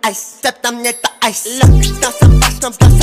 ice, zeptam nie ta ice. Look, dans un passe,